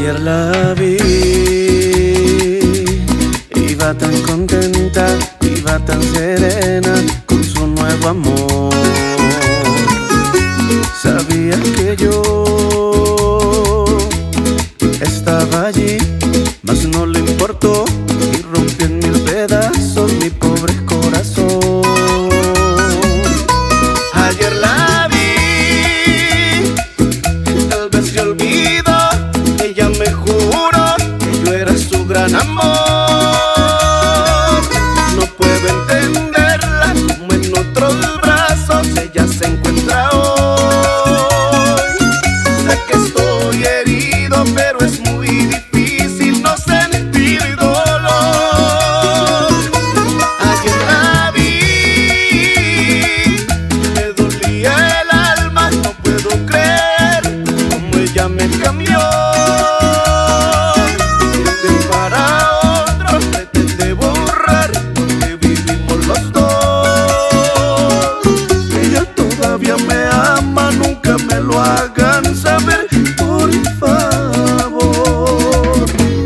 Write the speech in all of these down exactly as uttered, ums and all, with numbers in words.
Ayer la vi, iba tan contenta, iba tan serena con su nuevo amor. Sabía que yo estaba allí, mas no le importó y rompió en mil pedazos mi pobre corazón. Ayer la vi, tal vez se olvidó, ella me juró que yo era su gran amor. No puedo entenderla como en otros brazos ella se encuentra hoy. Sé que estoy herido, pero es muy difícil no sentir dolor. Ayer la vi, me dolía el alma, no puedo creer cómo ella me cambió. Me ama, nunca me lo hagan saber, por favor.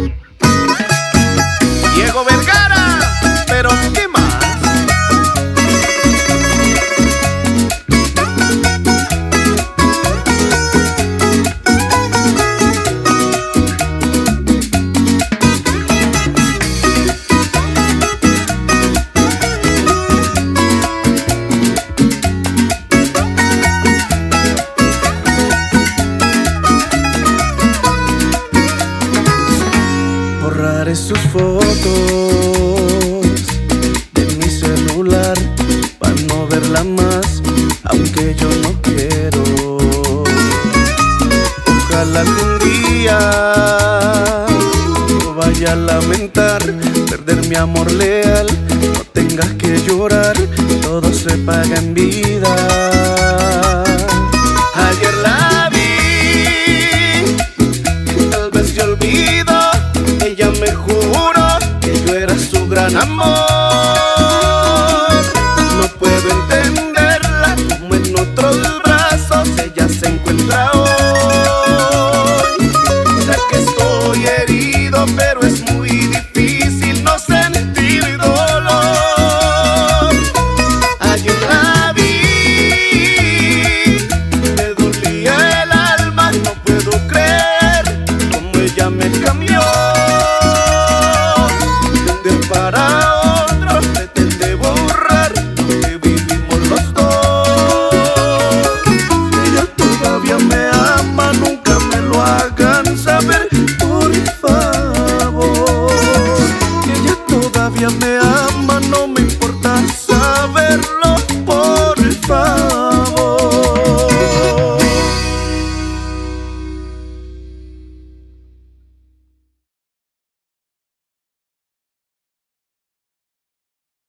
Diego Vergara, pero ¿qué más? Borraré sus fotos de mi celular para no verla más, aunque yo no quiero. Ojalá algún día no vaya a lamentar perder mi amor leal. No tengas que llorar, todo se paga en vida. Ayer la vi, tal vez se olvidó, ella me juró que yo era su gran amor. No puedo entenderla como en otros brazos ella se encuentra hoy.